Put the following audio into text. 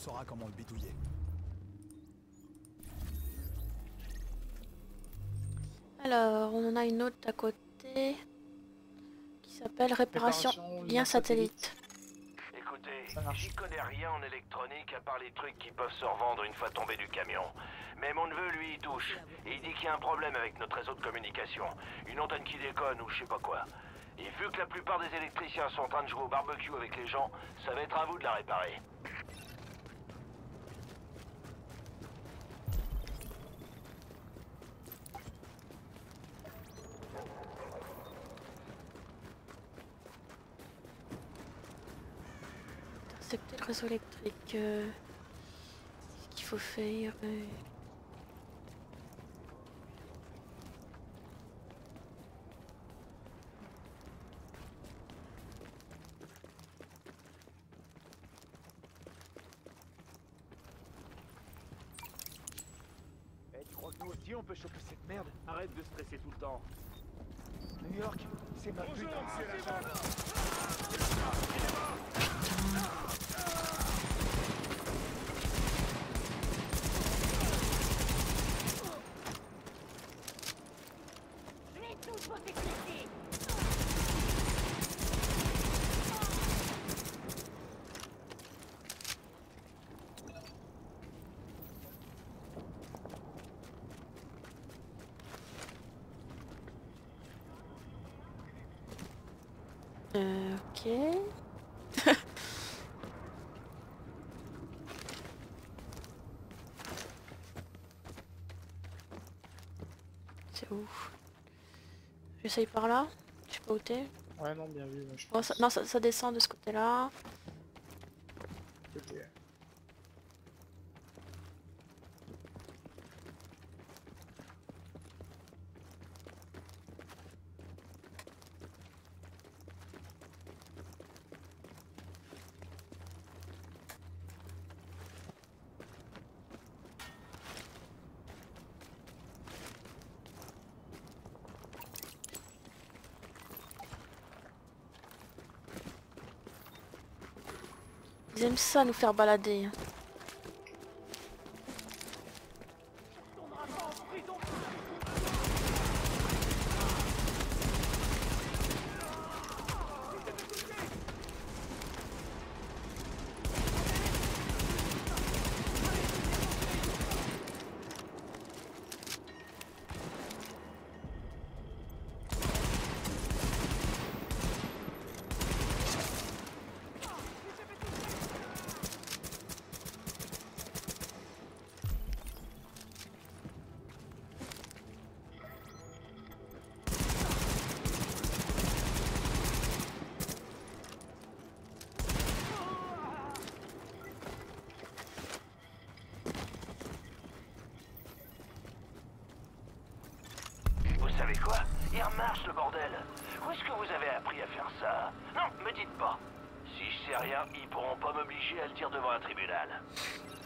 saura comment le bidouiller. Alors, on en a une autre à côté qui s'appelle réparation lien satellite. Écoutez, j'y connais rien en électronique à part les trucs qui peuvent se revendre une fois tombé du camion. Mais mon neveu, lui, il touche. Et il dit qu'il y a un problème avec notre réseau de communication. Une antenne qui déconne ou je sais pas quoi. Et vu que la plupart des électriciens sont en train de jouer au barbecue avec les gens, ça va être à vous de la réparer. Intercepter le réseau électrique. Qu'est-ce qu'il faut faire Tu crois que nous aussi on peut choper cette merde? Arrête de stresser tout le temps. New York, c'est ma putain de ciel à ok. C'est où? J'essaye par là? Je sais pas où t'es. Ouais, non, bien vu. Je Oh, pense. non, ça descend de ce côté-là. Ok. Ils aiment ça nous faire balader. Vous savez quoi? Il remarche le bordel. Où est-ce que vous avez appris à faire ça? Non, me dites pas. Si je sais rien, ils pourront pas m'obliger à le dire devant un tribunal.